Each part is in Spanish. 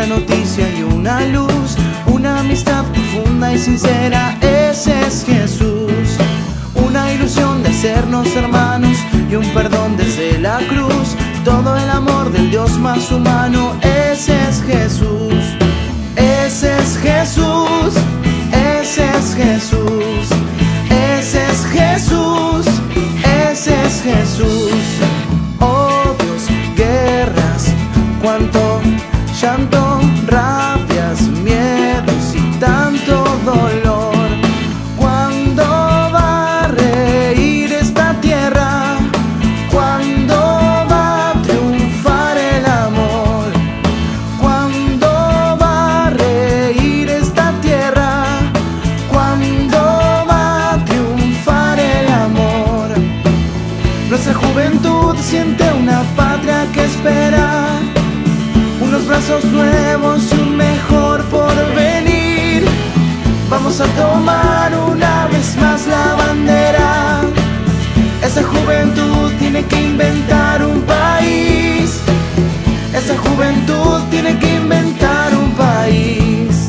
una noticia y una luz, una amistad profunda y sincera. Ese es Jesús, una ilusión de hacernos hermanos y un perdón desde la cruz. Todo el amor del Dios más humano. Ese es Jesús, ese es Jesús, ese es Jesús, ese es Jesús, ese es Jesús. Oh Dios, guerras, cuánto llanto, rabias, miedos y tanto dolor. ¿Cuándo va a reír esta tierra? ¿Cuándo va a triunfar el amor? ¿Cuándo va a reír esta tierra? ¿Cuándo va a triunfar el amor? Nuestra juventud siente una patria que espera, unos brazos nuevos y un mejor porvenir. Vamos a tomar una vez más la bandera. Esa juventud tiene que inventar un país. Esa juventud tiene que inventar un país.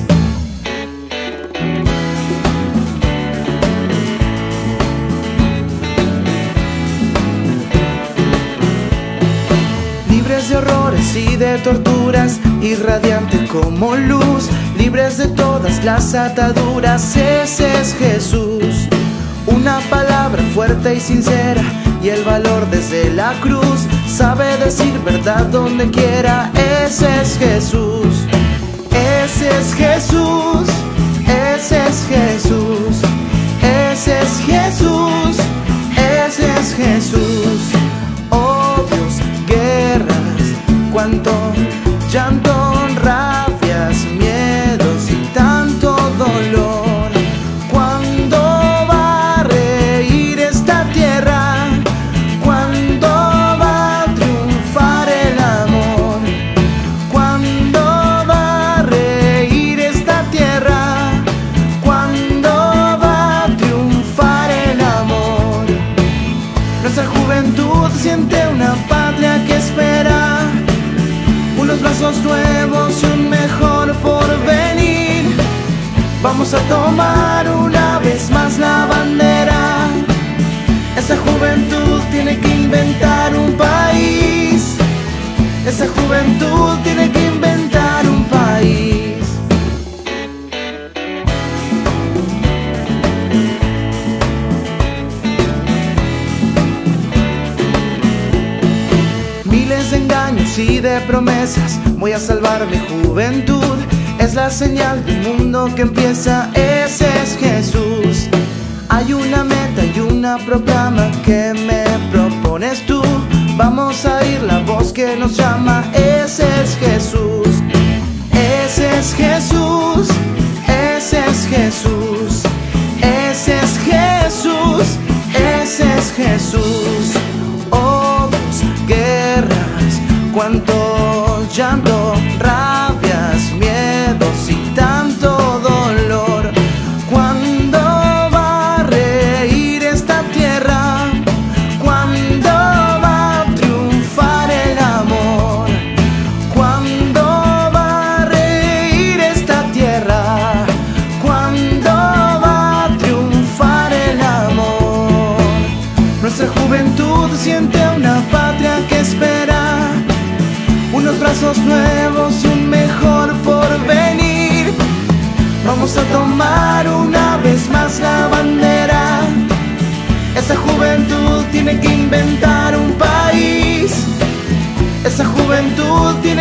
Libres de horrores y de torturas, irradiante como luz, libres de todas las ataduras. Ese es Jesús, una palabra fuerte y sincera y el valor desde la cruz. Sabe decir verdad donde quiera. Ese es Jesús, ese es Jesús, ese es Jesús, ese es Jesús, ese es Jesús. Oh Dios, guerras, cuánto llanto, rabias, miedos y tanto dolor. ¿Cuándo va a reír esta tierra? ¿Cuándo va a triunfar el amor? ¿Cuándo va a reír esta tierra? ¿Cuándo va a triunfar el amor? Nuestra juventud siente una patria que espera, unos brazos nuevos y un mejor porvenir. Vamos a tomar una vez más la bandera. Esa juventud tiene que inventar un país. Esa juventud tiene que inventar un país. Miles de engaños y de promesas, voy a salvar mi juventud. Es la señal de un mundo que empieza. Ese es Jesús. Hay una meta y una proclama que me propones tú. Vamos a oír la voz que nos llama. Ese es Jesús, ese es Jesús, ese es Jesús, ese es Jesús, ese es Jesús. Oh Dios, guerras, cuánto llanto, rabias, miedos y tanto dolor. ¿Cuándo va a reír esta tierra? ¿Cuándo va a triunfar el amor? ¿Cuándo va a reír esta tierra? ¿Cuándo va a triunfar el amor? Nuestra juventud siente una patria que espera, unos brazos nuevos y un mejor porvenir. Vamos a tomar una vez más la bandera. Esa juventud tiene que inventar un país. Esa juventud tiene